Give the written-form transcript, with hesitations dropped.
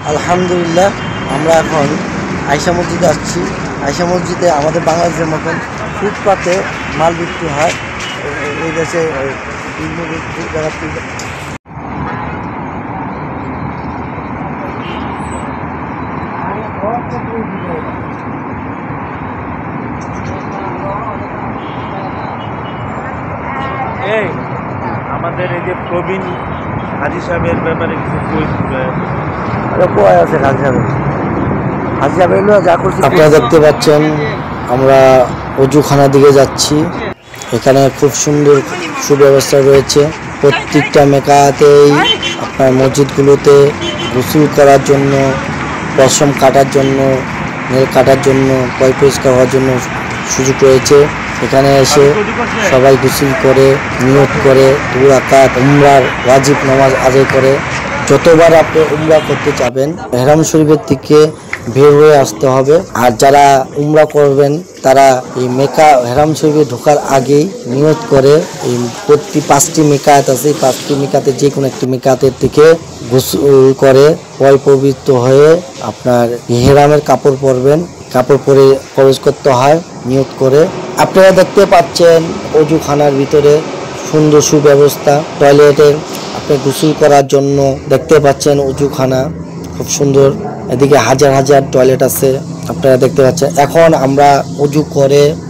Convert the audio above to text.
আলহামদুলিল্লাহ আমরা এখন আয়েশা মসজিদে আসছি। আয়েশা মসজিদে আমাদের বাংলাদেশের মতন ফুটপাতে মাল বিক্রি হয়। এই দেশে আমাদের এই যে প্রবীণ হাজি সাহেবের ব্যাপারে কিছু আছে হাজি সাহেব যা করছে। আপনারা দেখতে পাচ্ছেন আমরা অজুখানার দিকে যাচ্ছি। এখানে খুব সুন্দর সুব্যবস্থা রয়েছে। প্রত্যেকটা মেকাতেই আপনার মসজিদগুলোতে গোসল করার জন্য, পশম কাটার জন্য, নেল কাটার জন্য, পয় পরিষ্কার হওয়ার জন্য সুযোগ রয়েছে। এখানে এসে সবাই গোসল করে, নিয়ত করে, 2 রাকাত উমরার ওয়াজিব নামাজ আদায় করে। যতবার আপনি উমরা করতে চাবেন ইহরাম শরীফের থেকে বের হয়ে আসতে হবে। আর যারা উমরা করবেন তারা এই মেকা ইহরাম শরীফে ঢোকার আগেই নিয়ত করে এই প্রতি 5টি মিকাত আছে, 5টি মিকাতে যে কোনো একটি মিকাতের থেকে গোসল করে পয় পবিত্র হয়ে আপনার ইহরামের কাপড় পরবেন। কাপড় পরে প্রবেশ করতে হয় নিয়ত করে। আপনারা দেখতে পাচ্ছেন অজুখানার ভিতরে সুন্দর সুব্যবস্থা। টয়লেটের আপনি গোসল করার জন্য দেখতে পাচ্ছেন অজুখানা খুব সুন্দর। এদিকে হাজার হাজার টয়লেট আছে আপনারা দেখতে পাচ্ছেন। এখন আমরা অজু করে